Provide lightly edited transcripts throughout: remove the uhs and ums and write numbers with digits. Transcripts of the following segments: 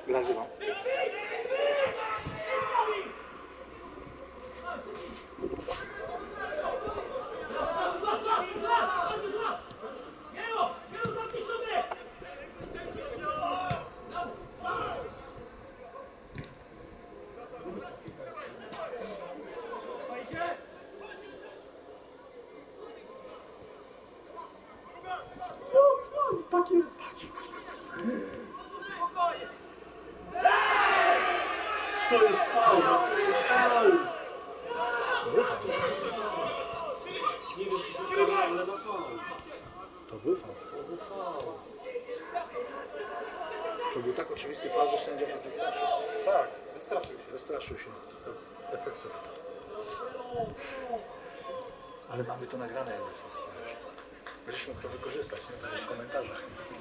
Nagrywam. To jest faul, to jest faul. Nie wiem, czy się udało, ale na faul. To był faul. To był faul. To był tak oczywisty faul, że sędzia się wystraszył. Tak, wystraszył się. Wystraszył się efektów. Ale mamy to nagrane jakby co. Będziesz mógł to wykorzystać, nie? W komentarzach.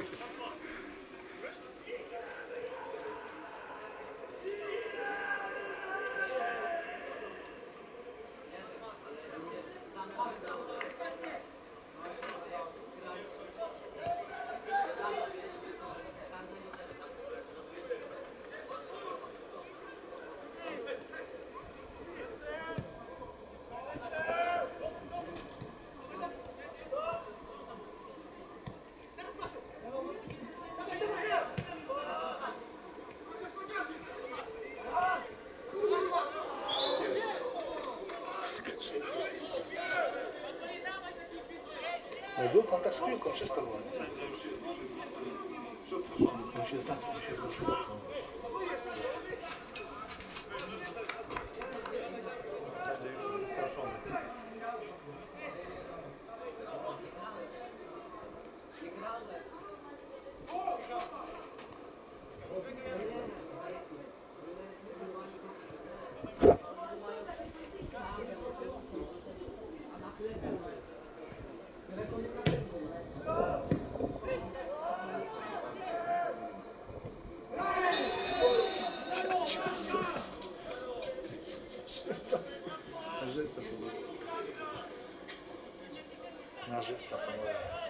No był kontakt z piłką, czysto było. Sędzia już jest przestraszony. On się zna, on się zdecydował. Sędzia już jest wystraszony. Na żywca, panowie.